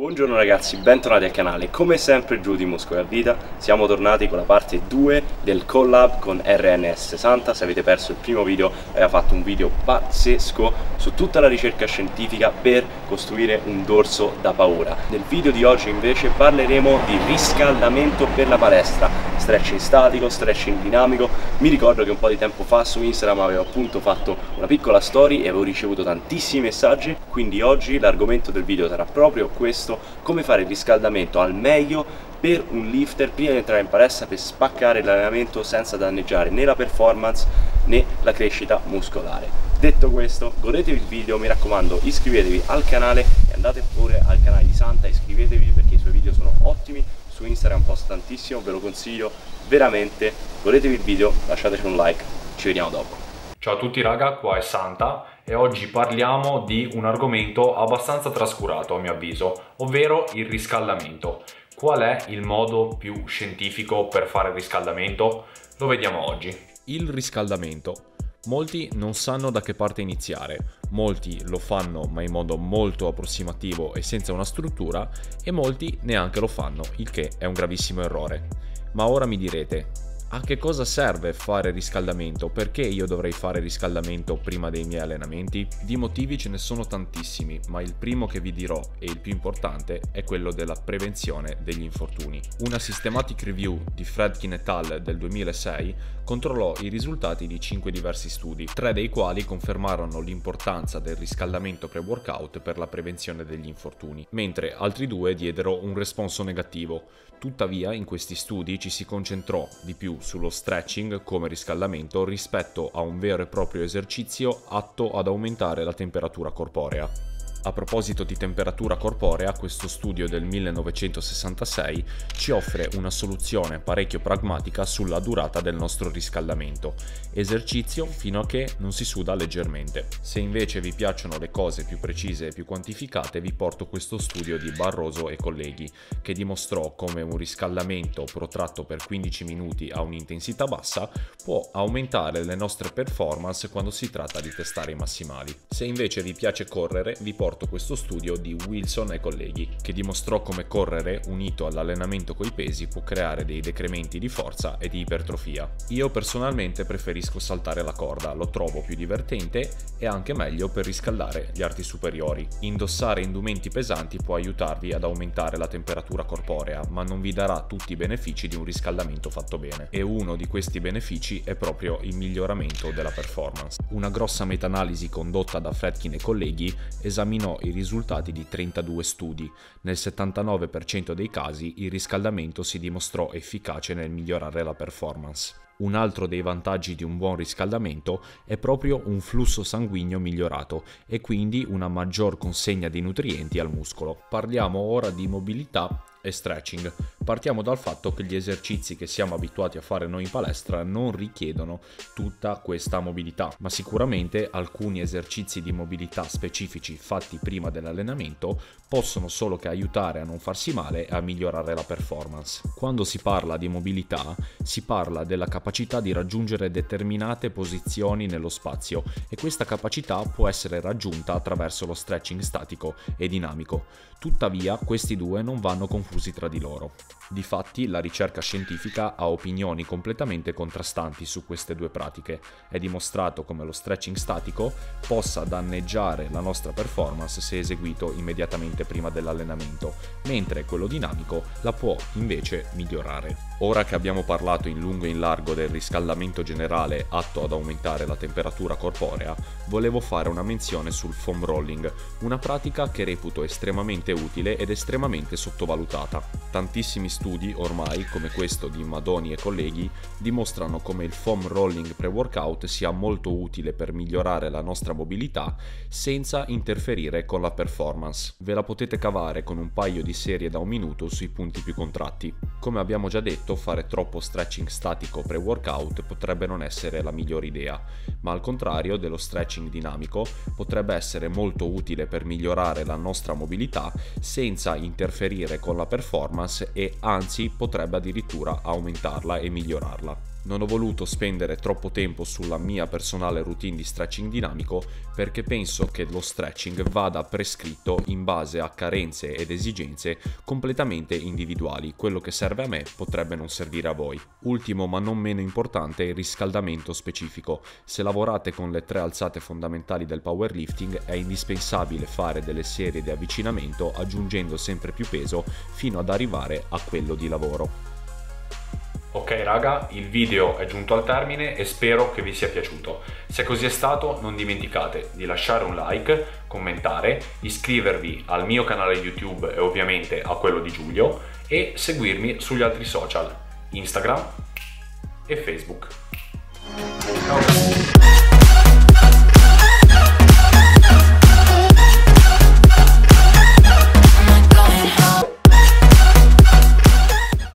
Buongiorno ragazzi, bentornati al canale. Come sempre giù di Muscoli a Vita, siamo tornati con la parte 2 del collab con RNS Santa. Se avete perso il primo video, aveva fatto un video pazzesco su tutta la ricerca scientifica per costruire un dorso da paura. Nel video di oggi invece parleremo di riscaldamento per la palestra, stretching statico, stretching dinamico. Mi ricordo che un po' di tempo fa su Instagram avevo appunto fatto una piccola story e avevo ricevuto tantissimi messaggi, quindi oggi l'argomento del video sarà proprio questo: come fare il riscaldamento al meglio per un lifter prima di entrare in palestra, per spaccare l'allenamento senza danneggiare né la performance né la crescita muscolare. Detto questo, godetevi il video, mi raccomando, iscrivetevi al canale e andate pure al canale di Santa, iscrivetevi perché i suoi video sono ottimi. Su Instagram posta tantissimo, ve lo consiglio veramente. Godetevi il video, lasciateci un like, ci vediamo dopo. Ciao a tutti raga, qua è Santa e oggi parliamo di un argomento abbastanza trascurato a mio avviso, ovvero il riscaldamento. Qual è il modo più scientifico per fare il riscaldamento? Lo vediamo oggi. Il riscaldamento. Molti non sanno da che parte iniziare, molti lo fanno ma in modo molto approssimativo e senza una struttura, e molti neanche lo fanno, il che è un gravissimo errore. Ma ora mi direte: a che cosa serve fare riscaldamento? Perché io dovrei fare riscaldamento prima dei miei allenamenti? Di motivi ce ne sono tantissimi, ma il primo che vi dirò e il più importante è quello della prevenzione degli infortuni. Una systematic review di Fredkin et al. Del 2006 controllò i risultati di 5 diversi studi, 3 dei quali confermarono l'importanza del riscaldamento pre-workout per la prevenzione degli infortuni, mentre altri 2 diedero un responso negativo. Tuttavia, in questi studi ci si concentrò di più sullo stretching come riscaldamento rispetto a un vero e proprio esercizio atto ad aumentare la temperatura corporea. A proposito di temperatura corporea, questo studio del 1966 ci offre una soluzione parecchio pragmatica sulla durata del nostro riscaldamento: esercizio fino a che non si suda leggermente. Se invece vi piacciono le cose più precise e più quantificate, vi porto questo studio di Barroso e colleghi, che dimostrò come un riscaldamento protratto per 15 minuti a un'intensità bassa può aumentare le nostre performance quando si tratta di testare i massimali. Se invece vi piace correre, vi porto questo studio di Wilson e colleghi, che dimostrò come correre unito all'allenamento coi pesi può creare dei decrementi di forza e di ipertrofia. Io personalmente preferisco saltare la corda, lo trovo più divertente e anche meglio per riscaldare gli arti superiori. Indossare indumenti pesanti può aiutarvi ad aumentare la temperatura corporea, ma non vi darà tutti i benefici di un riscaldamento fatto bene, e uno di questi benefici è proprio il miglioramento della performance. Una grossa meta-analisi condotta da Fredkin e colleghi esaminò i risultati di 32 studi. Nel 79% dei casi il riscaldamento si dimostrò efficace nel migliorare la performance. Un altro dei vantaggi di un buon riscaldamento è proprio un flusso sanguigno migliorato e quindi una maggior consegna di nutrienti al muscolo. Parliamo ora di mobilità e stretching. Partiamo dal fatto che gli esercizi che siamo abituati a fare noi in palestra non richiedono tutta questa mobilità, ma sicuramente alcuni esercizi di mobilità specifici fatti prima dell'allenamento possono solo che aiutare a non farsi male e a migliorare la performance. Quando si parla di mobilità, si parla della capacità di raggiungere determinate posizioni nello spazio, e questa capacità può essere raggiunta attraverso lo stretching statico e dinamico. Tuttavia, questi due non vanno confusi tra di loro. Difatti, la ricerca scientifica ha opinioni completamente contrastanti su queste due pratiche. È dimostrato come lo stretching statico possa danneggiare la nostra performance se eseguito immediatamente prima dell'allenamento, mentre quello dinamico la può invece migliorare. Ora che abbiamo parlato in lungo e in largo del riscaldamento generale atto ad aumentare la temperatura corporea, volevo fare una menzione sul foam rolling, una pratica che reputo estremamente utile ed estremamente sottovalutata. Tantissimi studi ormai, come questo di Madoni e colleghi, dimostrano come il foam rolling pre-workout sia molto utile per migliorare la nostra mobilità senza interferire con la performance. Ve la potete cavare con un paio di serie da 1 minuto sui punti più contratti. Come abbiamo già detto, fare troppo stretching statico pre-workout potrebbe non essere la migliore idea, ma al contrario dello stretching dinamico potrebbe essere molto utile per migliorare la nostra mobilità senza interferire con la performance e anzi potrebbe addirittura aumentarla e migliorarla. Non ho voluto spendere troppo tempo sulla mia personale routine di stretching dinamico perché penso che lo stretching vada prescritto in base a carenze ed esigenze completamente individuali. Quello che serve a me potrebbe non servire a voi. Ultimo ma non meno importante, il riscaldamento specifico. Se lavorate con le 3 alzate fondamentali del powerlifting è indispensabile fare delle serie di avvicinamento aggiungendo sempre più peso fino ad arrivare a quello di lavoro. Ok raga, il video è giunto al termine e spero che vi sia piaciuto. Se così è stato, non dimenticate di lasciare un like, commentare, iscrivervi al mio canale YouTube e ovviamente a quello di Giulio e seguirmi sugli altri social, Instagram e Facebook. Ciao.